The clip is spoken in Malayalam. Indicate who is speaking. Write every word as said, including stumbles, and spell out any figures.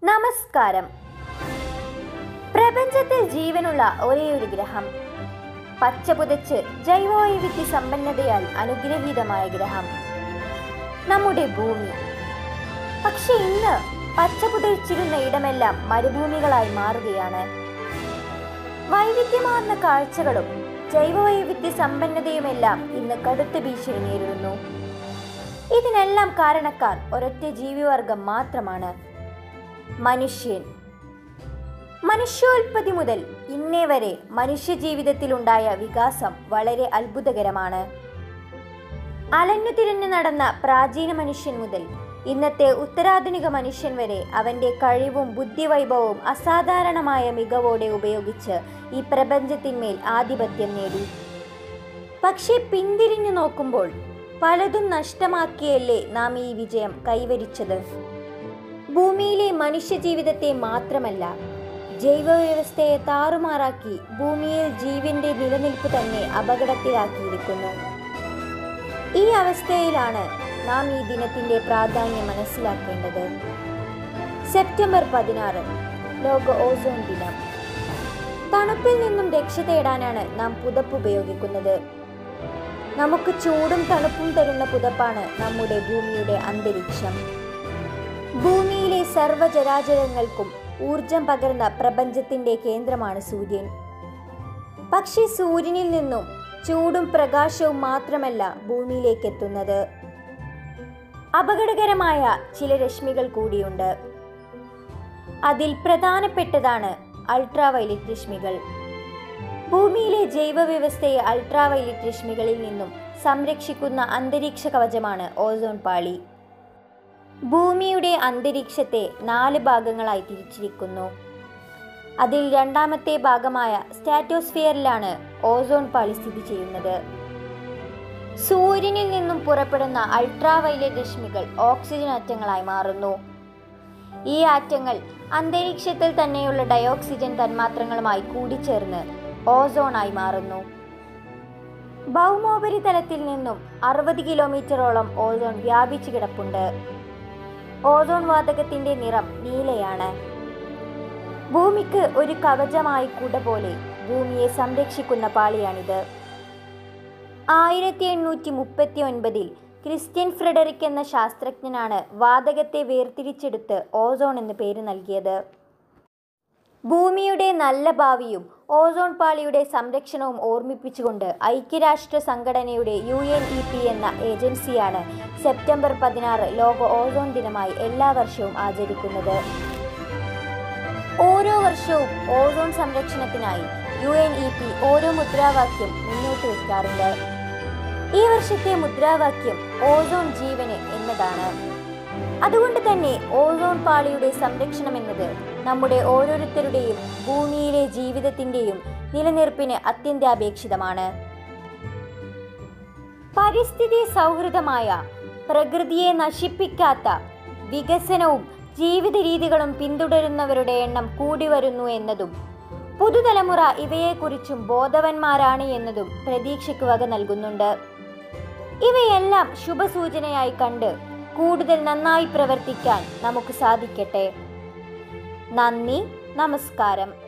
Speaker 1: നമസ്കാരം. പ്രപഞ്ചത്തിൽ ജീവനുള്ള ഒരേയൊരു ഗ്രഹം, പച്ചപുതച്ച് ജൈവവൈവിധ്യ സമ്പന്നതയാൽ അനുഗ്രഹീതമായ ഗ്രഹം, നമ്മുടെ ഭൂമി. പക്ഷെ ഇന്ന് പച്ചപുതച്ചിരുന്ന ഇടമെല്ലാം മരുഭൂമികളായി മാറുകയാണ്. വൈവിധ്യമാർന്ന കാഴ്ചകളും ജൈവവൈവിധ്യ സമ്പന്നതയുമെല്ലാം ഇന്ന് കടുത്ത ഭീഷണി നേരിടുന്നു. ഇതിനെല്ലാം കാരണക്കാർ ഒരൊറ്റ ജീവിവർഗം മാത്രമാണ്, മനുഷ്യൻ. മനുഷ്യോൽപത്തി മുതൽ ഇന്നേ വരെ മനുഷ്യ ജീവിതത്തിലുണ്ടായ വികാസം വളരെ അത്ഭുതകരമാണ്. അലഞ്ഞു തിരിഞ്ഞു നടന്ന പ്രാചീന മനുഷ്യൻ മുതൽ ഇന്നത്തെ ഉത്തരാധുനിക മനുഷ്യൻ വരെ അവൻ്റെ കഴിവും ബുദ്ധിവൈഭവവും അസാധാരണമായ മികവോടെ ഉപയോഗിച്ച് ഈ പ്രപഞ്ചത്തിന്മേൽ ആധിപത്യം നേടി. പക്ഷേ പിന്തിരിഞ്ഞു നോക്കുമ്പോൾ പലതും നഷ്ടമാക്കിയല്ലേ നാം ഈ വിജയം കൈവരിച്ചത്. ഭൂമിയിലെ മനുഷ്യജീവിതത്തെ മാത്രമല്ല, ജൈവവ്യവസ്ഥയെ താറുമാറാക്കി ഭൂമിയിൽ ജീവന്റെ നിലനിൽപ്പ് തന്നെ അപകടത്തിലാക്കിയിരിക്കുന്നു. ഈ അവസ്ഥയിലാണ് നാം ഈ ദിനത്തിന്റെ പ്രാധാന്യം മനസ്സിലാക്കേണ്ടത്. സെപ്റ്റംബർ പതിനാറ്, ലോക ഓസോൺ ദിനം. തണുപ്പിൽ നിന്നും രക്ഷ തേടാനാണ് നാം പുതപ്പ് ഉപയോഗിക്കുന്നത്. നമുക്ക് ചൂടും തണുപ്പും തരുന്ന പുതപ്പാണ് നമ്മുടെ ഭൂമിയുടെ അന്തരീക്ഷം. ഭൂമിയിലെ സർവ്വചരാചരങ്ങൾക്കും ഊർജം പകർന്ന പ്രപഞ്ചത്തിന്റെ കേന്ദ്രമാണ് സൂര്യൻ. പക്ഷേ സൂര്യനിൽ നിന്നും ചൂടും പ്രകാശവും മാത്രമല്ല ഭൂമിയിലേക്ക് എത്തുന്നത്. അപകടകരമായ ചില രശ്മികൾ കൂടിയുണ്ട്. അതിൽ പ്രധാനപ്പെട്ടതാണ് അൾട്രാവയലറ്റ് രശ്മികൾ. ഭൂമിയിലെ ജൈവവ്യവസ്ഥയെ അൾട്രാവയലറ്റ് രശ്മികളിൽ നിന്നും സംരക്ഷിക്കുന്ന അന്തരീക്ഷ കവചമാണ് ഓസോൺ പാളി. ഭൂമിയുടെ അന്തരീക്ഷത്തെ നാല് ഭാഗങ്ങളായി തിരിച്ചിരിക്കുന്നു. അതിൽ രണ്ടാമത്തെ ഭാഗമായ സ്ട്രാറ്റോസ്ഫിയറിലാണ് ഓസോൺ പാളി സ്ഥിതി ചെയ്യുന്നത്. സൂര്യനിൽ നിന്നും പുറപ്പെടുന്ന അൾട്രാവയലറ്റ് രശ്മികൾ ഓക്സിജൻ ആറ്റങ്ങളായി മാറുന്നു. ഈ ആറ്റങ്ങൾ അന്തരീക്ഷത്തിൽ തന്നെയുള്ള ഡയോക്സിജൻ തന്മാത്രങ്ങളുമായി കൂടിച്ചേർന്ന് ഓസോണായി മാറുന്നു. ഭൗമോപരിതലത്തിൽ നിന്നും അറുപത് കിലോമീറ്ററോളം ഓസോൺ വ്യാപിച്ചു കിടപ്പുണ്ട്. ഓസോൺ വാതകത്തിന്റെ നിറം നീലയാണ്. ഭൂമിക്ക് ഒരു കവചമായി കുട പോലെ ഭൂമിയെ സംരക്ഷിക്കുന്ന പാളിയാണിത്. ആയിരത്തി എണ്ണൂറ്റി മുപ്പത്തി ഒൻപതിൽ ക്രിസ്റ്റ്യൻ ഫ്രെഡറിക് എന്ന ശാസ്ത്രജ്ഞനാണ് വാതകത്തെ വേർതിരിച്ചെടുത്ത് ഓസോൺ എന്ന് പേര് നൽകിയത്. ഭൂമിയുടെ നല്ല ഭാവിയും ഓസോൺ പാളിയുടെ സംരക്ഷണവും ഓർമ്മിപ്പിച്ചുകൊണ്ട് ഐക്യരാഷ്ട്ര സംഘടനയുടെ യു എൻ ഇ പി എന്ന ഏജൻസിയാണ് സെപ്റ്റംബർ പതിനാറ് ലോക ഓസോൺ ദിനമായി എല്ലാ വർഷവും ആചരിക്കുന്നത്. ഓരോ വർഷവും ഓസോൺ സംരക്ഷണത്തിനായി യു എൻ ഇ പി ഓരോ മുദ്രാവാക്യം മുന്നോട്ട് വയ്ക്കാറുണ്ട്. ഈ വർഷത്തെ മുദ്രാവാക്യം ഓസോൺ ജീവന് എന്നതാണ്. അതുകൊണ്ട് തന്നെ ഓസോൺ പാളിയുടെ സംരക്ഷണം എന്നത് നമ്മുടെ ഓരോരുത്തരുടെയും ഭൂമിയിലെ ജീവിതത്തിന്റെയും നിലനിൽപ്പിന് അത്യന്താപേക്ഷിതമാണ്. പരിസ്ഥിതി സൗഹൃദമായ, പ്രകൃതിയെ നശിപ്പിക്കാത്ത വികസനവും ജീവിത രീതികളും പിന്തുടരുന്നവരുടെ എണ്ണം കൂടി വരുന്നു എന്നതും പുതുതലമുറ ഇവയെക്കുറിച്ചും ബോധവാന്മാരാണ് എന്നതും പ്രതീക്ഷയ്ക്ക് വക നൽകുന്നുണ്ട്. ഇവയെല്ലാം ശുഭസൂചനയായി കണ്ട് കൂടുതൽ നന്നായി പ്രവർത്തിക്കാൻ നമുക്ക് സാധിക്കട്ടെ. നന്ദി, നമസ്കാരം.